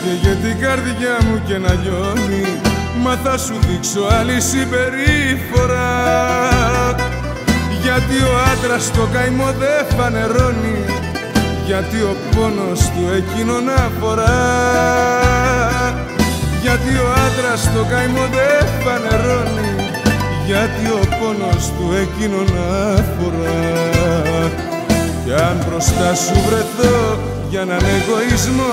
καίγεται η καρδιά μου και να λιώνει, μα θα σου δείξω άλλη συμπεριφορά. Γιατί ο άντρας το καημό δεν φανερώνει, γιατί ο πόνος του εκείνον αφορά. Γιατί ο άντρας το καημό δεν φανερώνει, γιατί ο πόνος του εκείνον αφορά. Κι αν μπροστά σου βρεθώ για έναν εγωισμό,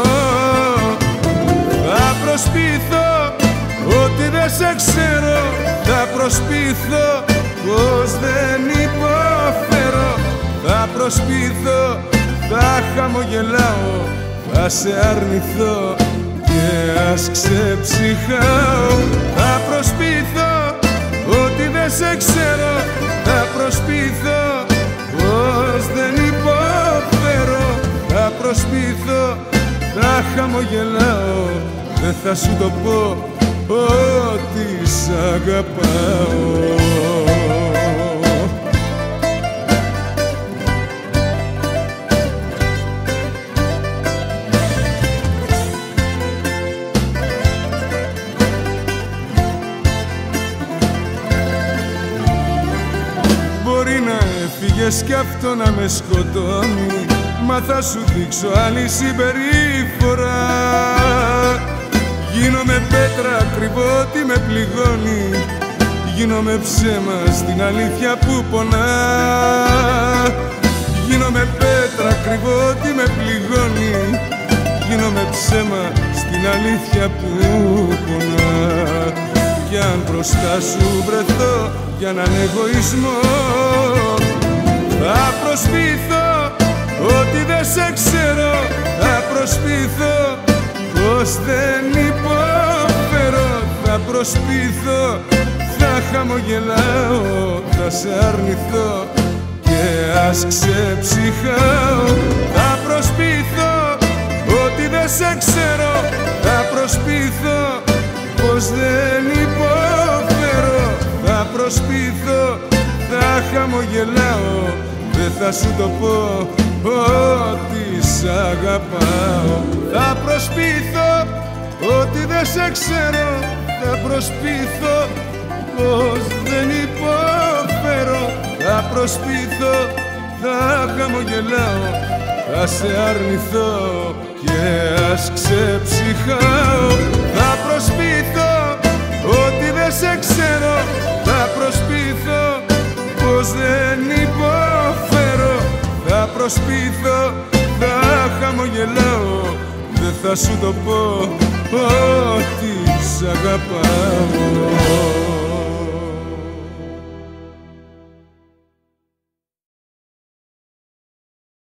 θα προσποιηθώ ότι δεν σε ξέρω, θα προσποιηθώ πως δεν υποφέρω. Θα προσποιηθώ, θα χαμογελάω, θα σε αρνηθώ και ας ξεψυχάω. Θα προσποιηθώ ότι δεν σε ξέρω, θα προσποιηθώ πως δεν υποφέρω. Θα προσποιηθώ, θα χαμογελάω, δεν θα σου το πω ότι σ' αγαπάω. Μπορεί να έφυγες κι αυτό να με σκοτώνει, μα θα σου δείξω άλλη συμπεριφορά. Γίνομαι πέτρα, κρυβώ ότι με πληγώνει, γίνομαι ψέμα στην αλήθεια που πονά. Γίνομαι πέτρα, κρυβώ ότι με πληγώνει, γίνομαι ψέμα στην αλήθεια που πονά. Κι αν μπροστά σου βρεθώ για έναν εγωισμό, θα προσποιηθώ ότι δεν σε ξέρω, θα προσποιηθώ πως δεν υποφέρω. Θα προσποιηθώ, θα χαμογελάω, θα σε αρνηθώ και ας ξεψυχάω. Θα προσποιηθώ ότι δεν σε ξέρω, θα προσποιηθώ πως δεν υποφέρω. Θα προσποιηθώ, θα χαμογελάω, δεν θα σου το πω ότι σ' αγαπάω. Θα προσποιηθώ ότι δεν σε ξέρω, θα προσποιηθώ πως δεν υποφέρω. Θα προσποιηθώ, θα χαμογελάω, θα σε αρνηθώ και ας ξεψυχάω. Θα προσποιηθώ ότι δεν σε ξέρω, θα προσποιηθώ πως δεν υποφέρω. Θα προσποιηθώ, θα χαμογελάω, δεν θα σου το πω ότι σ' αγαπάω.